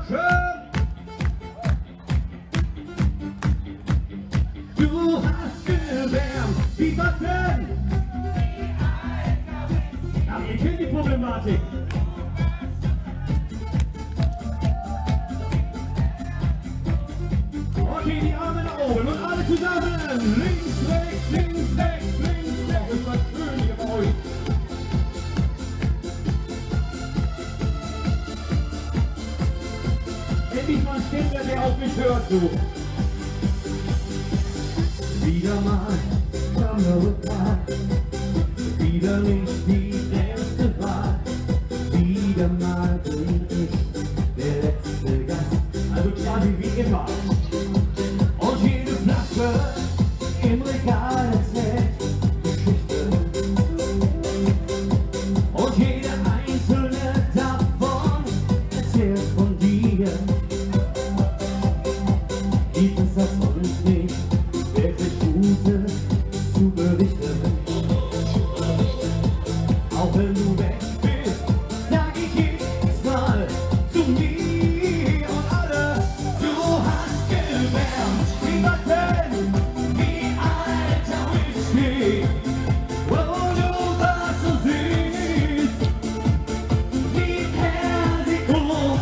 Schön. Du hast gewärmt die Backen. Aber ihr kennt die Problematik. Okay, die Arme nach oben und alle zusammen. Links, rechts, links, rechts, links, rechts. Das war schön hier bei euch. Endlich mal ein Ständer, der auf mich hört, du. Wieder mal kam der Tag, wieder nicht die erste Wahl. Wieder mal bin ich der letzte Gast, also quasi wie immer. Und jede Flasche im Regal erzählt Geschichte. Und jede einzelne davon erzählt von dir. Gibt es das sonst nicht wirklich Gutes zu berichten? Auch wenn du weg bist, sag ich jedes Mal zu mir und alle, du hast gewärmt wie Backen, wie alter Whisky. Oh, du warst so süß wie Persiko.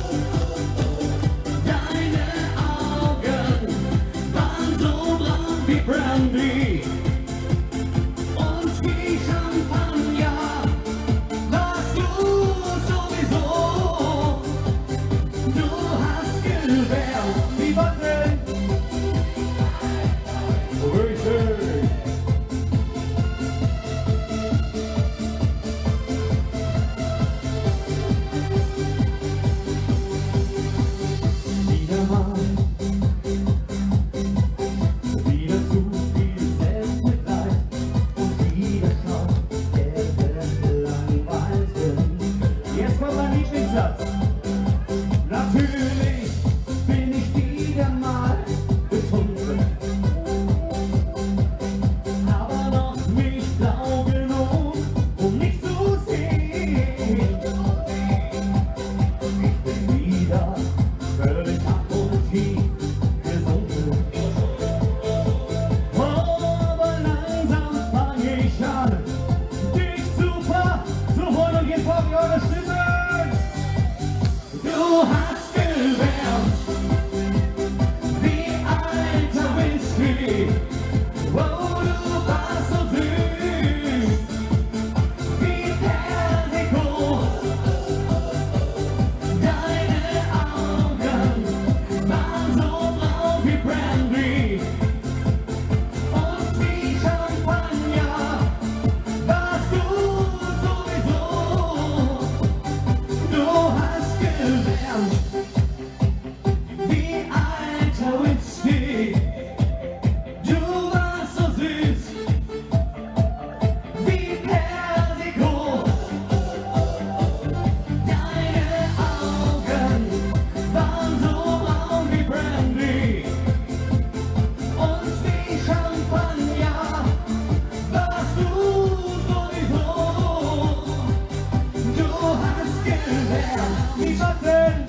Deine Augen waren so braun wie Brandy und wie Champagner. Warst du sowieso? Du hast gewärmt wie Backen. Richtig. Wieder mal, wieder zu viel Selbstmitleid und wieder schaut der Langweilen. Jetzt kommt mein Lieblingssatz. Natürlich bin ich wieder mal betrunken, aber noch nicht blau genug, um nicht zu sehen. Ich bin wieder völlig ab und tief gesunken. Aber langsam fang ich an, dich super zu wollen. Und jetzt brauche ich eure Stimmen. Du hast gewärmt wie alter Whisky. Oh, du warst so süß wie Persiko. Deine Augen waren so braun wie Brandy und wie Champagner. Warst du sowieso? Du hast gewärmt wie alter Whisky. Du warst so süß wie Persiko. Deine Augen waren so braun wie Brandy und wie Champagner. Warst du sowieso? Du hast gewärmt wie Backen.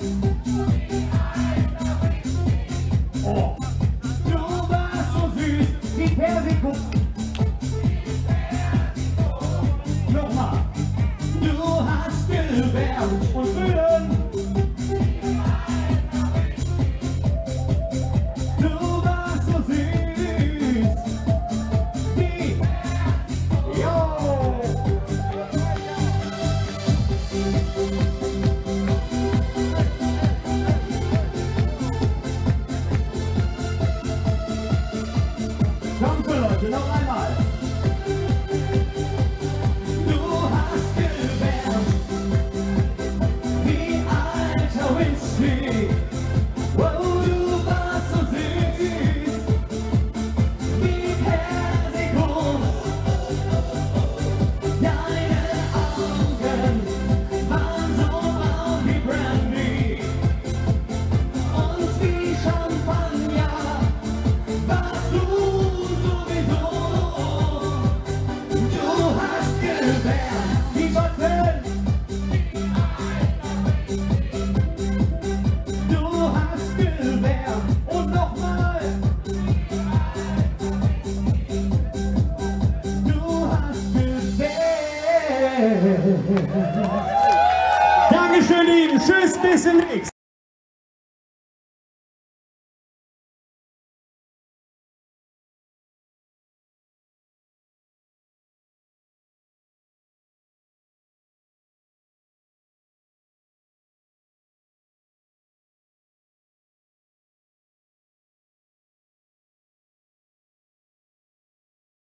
Oh. Du warst so süß wie Persiko. Nochmal. Du hast gewärmt und Füllen. Du warst so süß wie Jo. Kommt schon, Leute, noch einmal. Du hast gewärmt wie Dankeschön, Ihnen. Tschüss, bis demnächst.